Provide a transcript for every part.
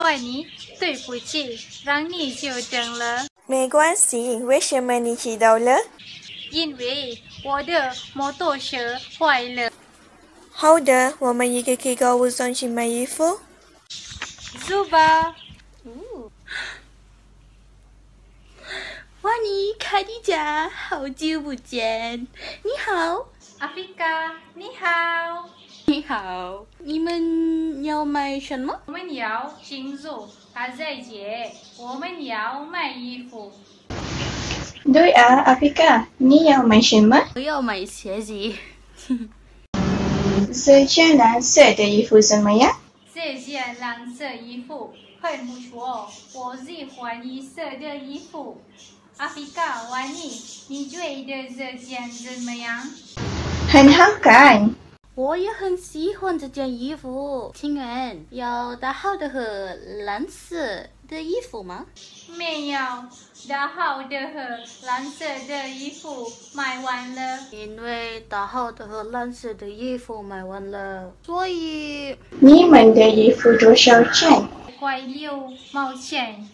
坏你，对不起，让你久等了。 没关系，为什么你迟到了？ 因为我的摩托车坏了。 好的，我们一个去购物中去买衣服。 走吧。 哇尼，卡迪加，好久不见！你好， 阿菲卡，你好。 你好，你们要买什么？ 我们要庆祝大赛节，我们要买衣服。 对啊，阿菲卡，你要买什么？ 我要买鞋子。 这件蓝色的衣服怎么样？ 这件蓝色衣服很不错，我喜欢绿色的衣服。阿菲卡，万妮，你觉得这件怎么样？ 很好看。 我也很喜欢这件衣服。请问有大号的和蓝色的衣服吗？ 没有，大号的和蓝色的衣服卖完了。 因为大号的和蓝色的衣服卖完了，所以你们的衣服多少钱快6毛钱。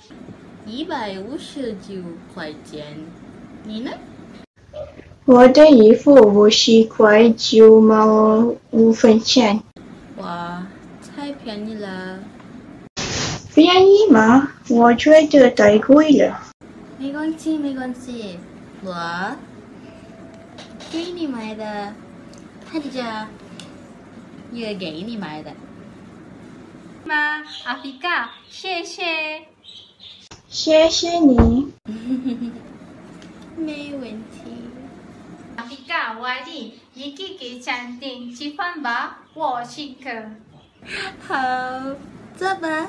159块钱。你呢？ 我的衣服50块9毛5分钱。 哇，太便宜了。 便宜吗？我觉得太贵了。 没关系，没关系，我给你买的，他这家也给你买的。 妈，阿菲卡，谢谢。 谢谢你。 没问题。 阿菲卡，万妮，一起给餐厅吃饭吧，我请客。 好，走吧。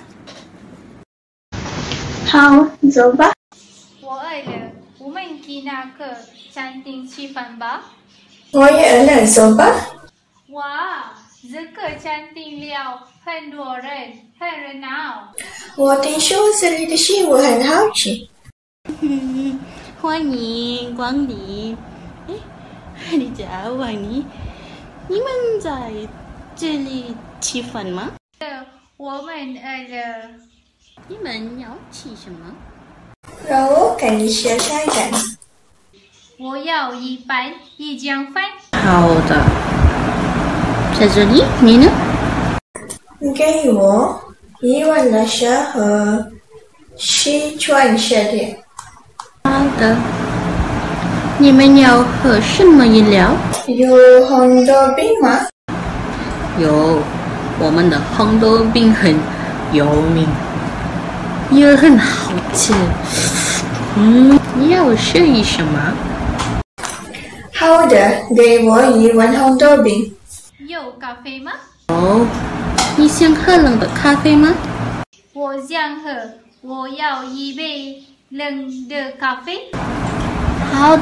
好，走吧。 我饿了，我们去那个餐厅吃饭吧。 我也饿了，走吧。 哇，这个餐厅里很多人，很热闹。 我听说这里的食物很好吃。 欢迎光临。你家万妮，你们在这里吃饭吗？ 我们饿了。 你们要吃什么？ 让我给你写菜单。 我要1盘鱼酱饭。 好的，在这里，你呢？ 给我1碗辣虾和10串虾条。 好的。你们要喝什么饮料？ 有红豆冰吗？ 有，我们的红豆冰很有名，也很好吃。你要吃什么？ 好的，给我1碗红豆冰。 有咖啡吗？ 哦，你想喝冷的咖啡吗？ 我想喝，我要1杯冷的咖啡。 好，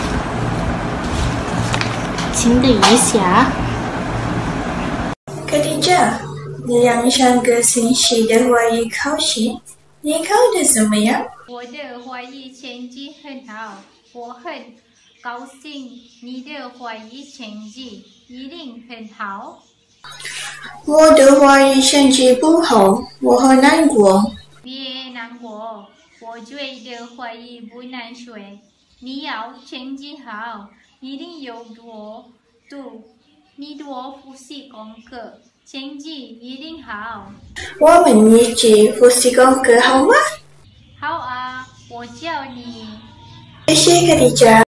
请等一下。 卡迪加，2个星期的华语考试，你考得怎么样？ 我的华语成绩很好，我很高兴你的华语成绩一定很好。 我的华语成绩不好，我很难过。 别难过，我觉得华语不难学，你要成绩好，一定有多读，你多复习功课，成绩一定好。 我们一起复习功课好吗？ 好啊，我教你。 谢谢卡迪加。